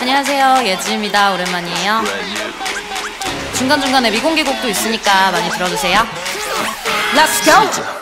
안녕하세요, 예지입니다. 오랜만이에요. 중간중간에 미공개곡도 있으니까 많이 들어주세요. Let's go!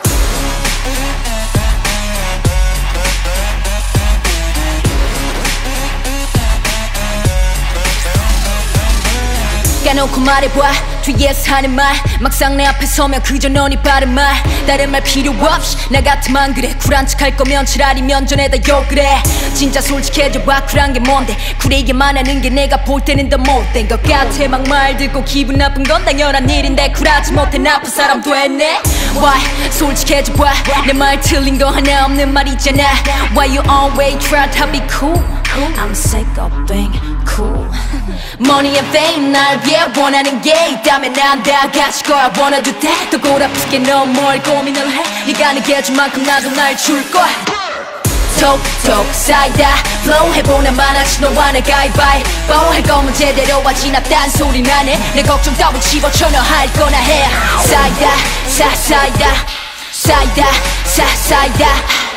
까놓고 말해봐 뒤에서 하는 말 막상 내 앞에 서면 그저 너니 바른 말 다른 말 필요 없이 나 같으면 그래 쿨한 척할 거면 차라리 면전에다 욕을 해 진짜 솔직해져봐 쿨한 게 뭔데 쿨하게만 하는 게 내가 볼 때는 더 못된 것 같아 막 말 듣고 기분 나쁜 건 당연한 일인데 쿨하지 못해 나쁜 사람 됐네 Why 솔직해져봐 내 말 틀린 거 하나 없는 말 있잖아 Why you always try to be cool I'm sick of being cool Money and fame 날 위해 원하는 게 있다면 난 다 가질 거야 원해도 돼 더 골아프게 넌 뭘 고민을 해 네가 내게 줄 만큼 나도 날 줄 거야 톡톡 쌓이다 flow 해보나 마나치 너와 내 가위바위보 할 거면 제대로 하지 나 딴소리 나네 내 걱정 따윈 집어쳐 너 할 거나 해 쌓이다 쌓이다 쌓이다 쌓이다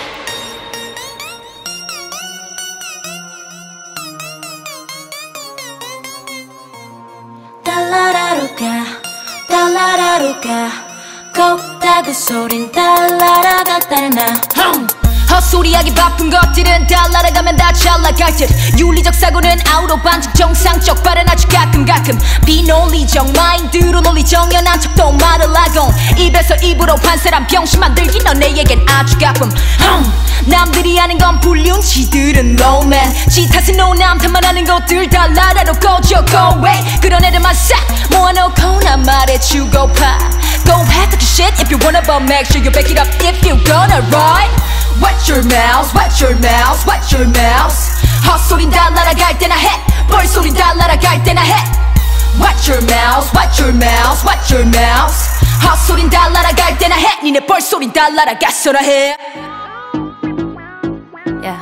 달라라로 가 곱다 그 소린 달라라가 따르나 헛소리하기 바쁜 것들은 달라라가면 다 잘나갈 듯 윤리적 사고는 아우로 반칙 정상적 발언 아주 가끔 비논리적 마인드로 논리 정연한 척도 말을 하곤 입에서 입으로 판사람 병신 만들기 넌 내겐 아주 가끔 남들이 하는 건 불륜치들은 low man 지 탓은 노남탓만 하는 것들 달라라로 꺼져 go away 그런 애들만 싹 모아놓고 난 말해주고파 Go ahead talk your shit if you wanna but make sure you back it up if you gonna ride Watch your mouth, watch your mouth, watch your mouth 헛소린 달라라갈 때나 해 벌소린 달라라갈 때나 해 Watch your mouth, watch your mouth, watch your mouth 헛소린 달라라갈 때나 해 니네 벌소린 달라라갔어라 해 Yeah.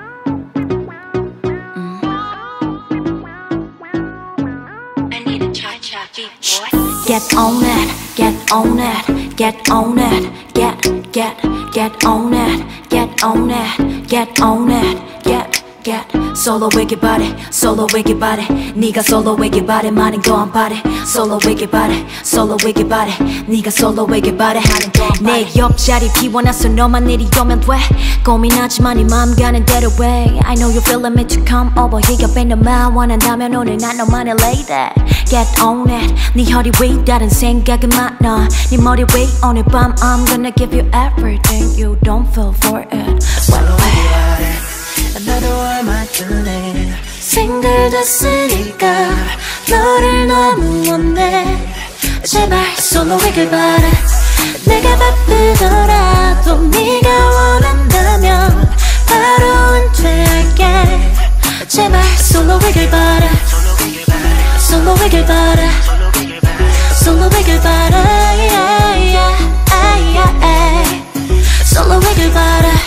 I need a cha-cha beat, boy Get on it, get on it, get on it Get on it, get on it, get on it, get Solo wiggy body, solo wiggy body 네가 solo wiggy body 많은 거안 바래 Solo wiggy body, solo wiggy body 네가 solo wiggy body 내 옆자리 비워놨어 너만 이리 오면 돼 고민하지만 네 맘 가는 대로 해 I know you feeling me to come over here 뺀 너만 원한다면 오늘 난 너만의 lady Get on it 네 허리 위 다른 생각은 많아 네 머리 위 오늘 밤 I'm gonna give you everything you don't feel for it Solo wiggy body 나도 얼마 전에 생각했으니까 너를 너무 원해 제발 solo wiggy body 내가 바쁘더라도 네가 원한다면 바로 은퇴할게 제발 solo wiggy body Solo wiggy body Solo wiggy body yeah, yeah, yeah, yeah. Solo wiggy body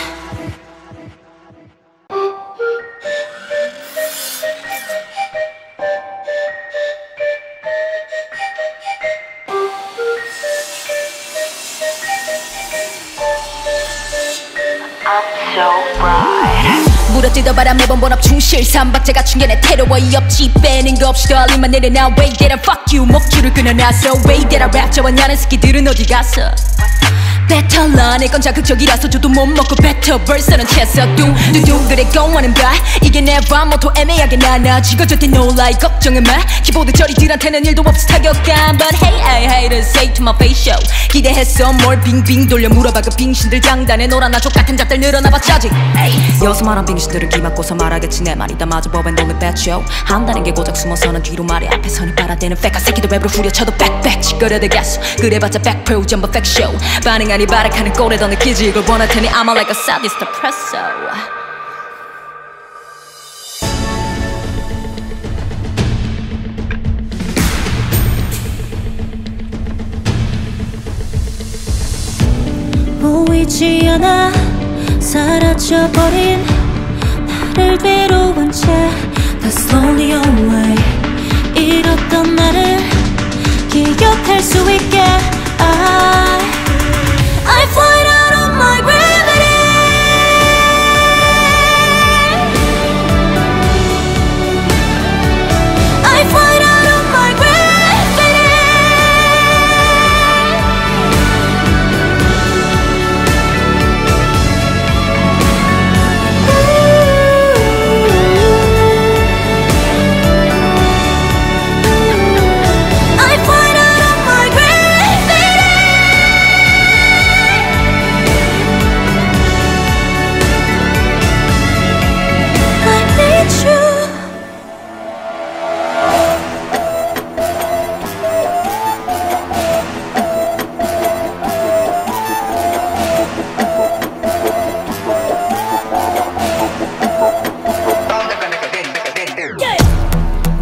물어뜯어 바람에 번번업 충실 삼박자가 충견에 테러와 옆집 빼는 거 없이 떨림만 내려놔 Way that I fuck you 목줄을 끊어놨어 Way that I rap 저와냐는 새끼들은 어디 갔어 배탈나 내 건 자극적이라서 저도 못 먹고 뱉어 벌써는 채서 둥둥둥 그래 공원은 봐 이게 내 밥 모토 애매하게 나나 지거졌대 no lie 걱정은 마 키보드 저리들한테는 일도 없이 타격감 But hey I hate to say to my face show 기대했어 뭘 빙빙 돌려 물어봐 그 빙신들 장단에 노란 족같은 잡들 늘어나봐 짜증 여기서 말한 빙신들은 기막고서 말하겠지 내 말이 다 맞아 법엔 only bad show 한다는 게 고작 숨어서는 뒤로 말해 앞에 선이 빨아대는 팩가 새끼들 랩으로 후려쳐도 빽빽 찌그러들겠어 그래봤자 백프로 전부 팩 쇼 반응하니 바락하는 꼴에 더 느끼지 이걸 원할 테니 I'm like a sadist espresso 보이지 않아 사라져버린 나를 뒤로한 채 다 slowly away 잃었던 나를 기억할 수 있게 I fly out of my gravity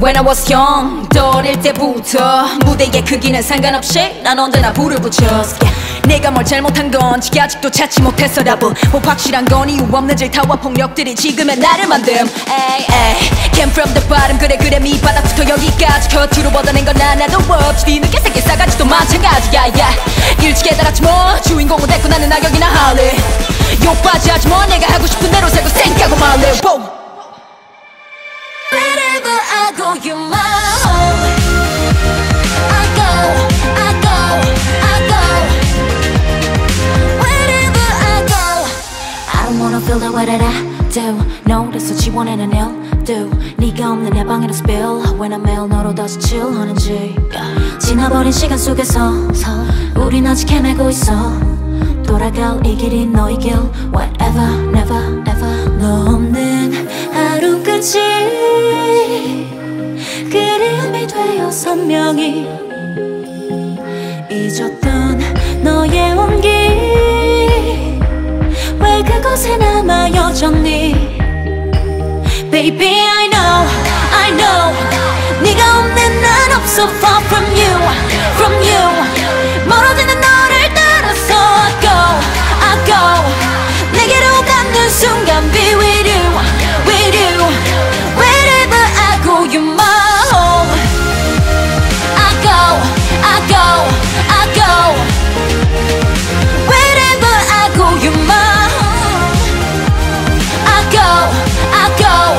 When I was young 또 어릴 때부터 무대의 크기는 상관없이 난 언제나 불을 붙였어 내가 뭘 잘못한 건지 아직도 찾지 못했어 답은 뭐 확실한 건 이유 없는 질타와 폭력들이 지금의 나를 만듦 Came from the bottom 그래 밑바닥부터 여기까지 겉으로 뻗어낸 건 하나도 없지 뒤늦게 새끼 싸가지도 마찬가지야 yeah. 일찍 깨달았지 뭐 주인공은 됐고 나는 악역이나 할래 욕바지 하지 뭐 내가 하고 싶은 대로 살고 생각하고 말래 Wherever I go, you're my home. I go, I go, I go. Wherever I go, I don't wanna feel the way that I do. No, that's what you want and I'll do. 네가 없는 내 방에는 spill. When I'm ill, 너로 다시 chill하는지. 지나버린 시간 속에서 우린 아직 헤매고 있어. 돌아갈 이 길이 너의 길. Whatever, never, ever. 너 없는 하루 끝이 그리움이 되어 선명히 잊었던 너의 온기 왜 그곳에 남아 여전히 Baby I know 네가 없는 난 없어 far from you 멀어지는 너를 따라서 I go 내게로 가는 순간 be with you Wherever I go you're my home I go Wherever I go you're my home I go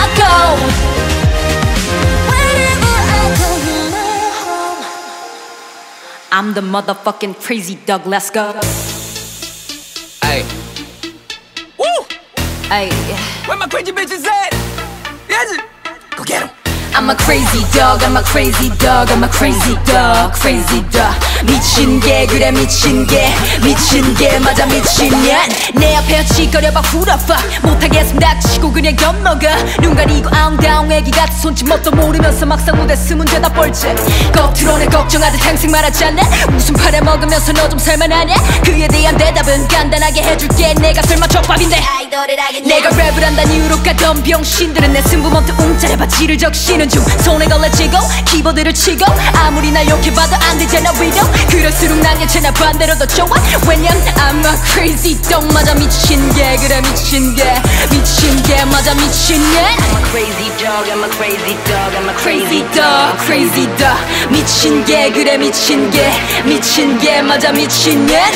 Wherever I go you're my home I'm the motherfucking crazy dog, let's go Hey. Woo! Ay. Where my crazy bitches at? Yes. Go get 'em. I'm a crazy dog, I'm a crazy dog, I'm a crazy dog, crazy dog. 미친 개 그래 미친 개 맞아 미친 내 앞에 어찌거려봐 who the fuck 못하겠으면 닥치고 그냥 엿먹어 눈 가리고 아웅다웅 애기 같은 손짓 뭣도 모르면서 막상 무대 쓰면 죄다 뻘짓 겉으로는 걱정하듯 항상 말하지 않나 웃음 팔아먹으면서 너 좀 살만하냐 그에 대한 대답은 간단하게 해줄게 내가 설마 족밥인데 내가 랩을 한다는 이유로 가던 병신들은 내 승부 먼트 웅짜려봐 지를 적시는 중 손에 걸레치고 키보드를 치고 아무리 날 욕해봐도 안 되잖아 위로 그럴수록 난 괜찮아 반대로 더 좋아 왜냐면 I'm a crazy dog 맞아 미친 개 그래 미친 개 맞아 미친 개 I'm a crazy dog, I'm a crazy dog, I'm a crazy dog crazy dog 미친 개 그래 미친 개 맞아 미친 개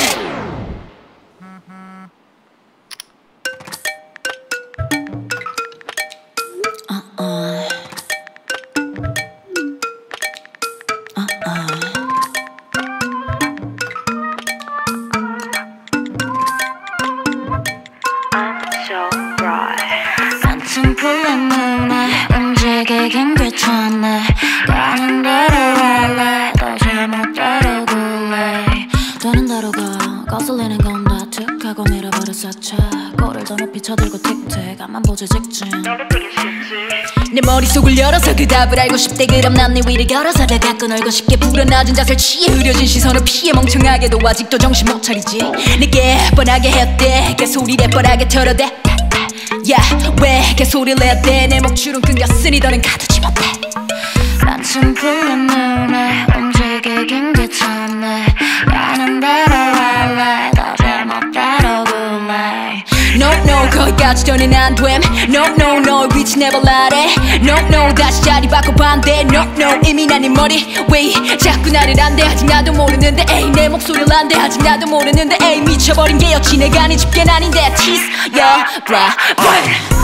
한참 풀린 눈에 움직이긴 귀찮네 가는 대로 할래 더 잘못대로 굴래 되는 대로 가 거슬리는 건 다 툭하고 밀어버려 싹차 꼬리를 더 높이 쳐들고 틱틱 앞만 보지 직진 내 머릿속을 열어서 그 답을 알고 싶대 그럼 난 네 위를 걸어서 다 갖고 놀고 싶게 불어나진 자세를 취해 흐려진 시선을 피해 멍청하게도 아직도 정신 못 차리지 내게 뻔하게 했대 개소리를 뻔하게 털어대 야 왜 개소리를 냈대 내 목줄은 끊겼으니 더는 가두지 못해 한참 풀린 눈에 움직이긴 귀찮네 가는 대로 할래 더 잘못대로 굴래 No no 거기까지 더는 안됨 No no no 위치 never lie No no 다시 자리 바꿔 반대 No no 이미 난 네 머리 왜 자꾸 나를 안돼 아직 나도 모르는데 에이 내 목소리를 안돼 아직 나도 모르는데 에이 미쳐버린 게 여치 내가 네 집겐 아닌데 Tease your bra